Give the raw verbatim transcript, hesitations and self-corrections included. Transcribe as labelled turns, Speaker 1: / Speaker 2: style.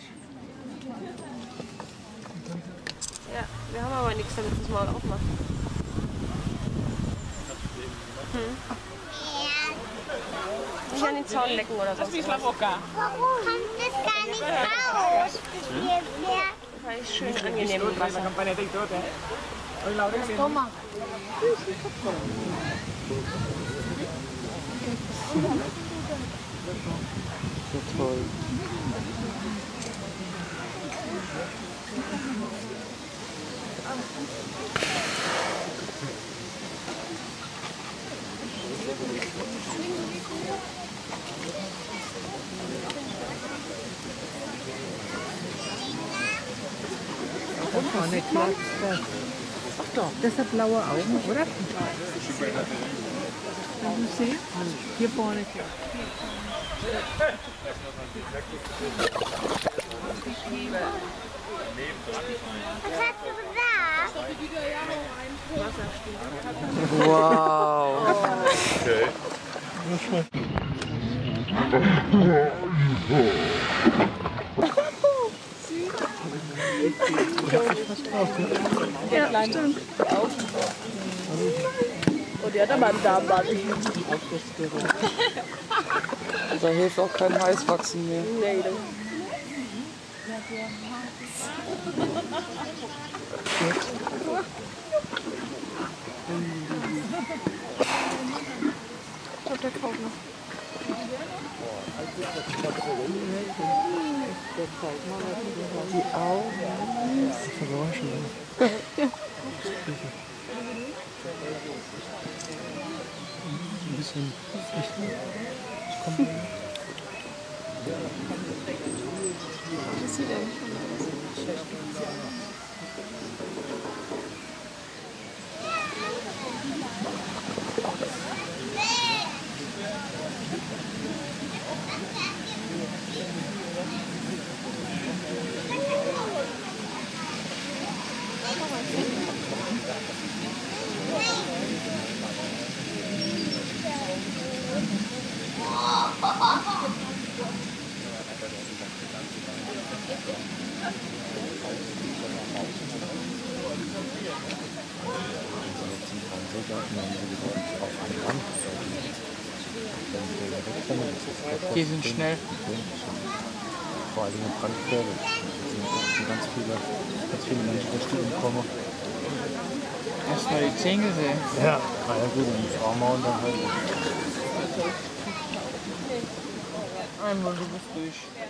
Speaker 1: Ja, wir haben aber nichts, damit das Maul aufmacht. Hm. Nicht an den Zaun lecken oder so.
Speaker 2: Das ist Warum
Speaker 3: kommt es gar nicht raus?
Speaker 1: Weil ich schön angenehm im Wasser.
Speaker 3: Toma.
Speaker 4: So toll.
Speaker 5: Vorne klappt das. Ach doch, das hat blaue Augen, oder? Kannst du sehen? Hier vorne klappt.
Speaker 3: Was hast du gesagt?
Speaker 4: Wow.
Speaker 6: Okay.
Speaker 2: Ja, stimmt. Und die hat aber einen Darmbad.
Speaker 4: Da hilft auch kein Heißwachsen mehr.
Speaker 2: Nee, das
Speaker 1: Ich glaube, der kauft noch.
Speaker 4: Die Augen.
Speaker 5: Verwaschen. Ein bisschen.
Speaker 1: Das sieht eigentlich schon aus.
Speaker 5: Die sind schnell.
Speaker 6: Vor allem in Frankfurt sind ganz viele, ganz viele Menschen, die Studien kommen.
Speaker 5: Hast du mal die Zehen gesehen?
Speaker 6: Ja, na ja gut, und die Frau und dann halt.
Speaker 5: Einmal, du bist durch.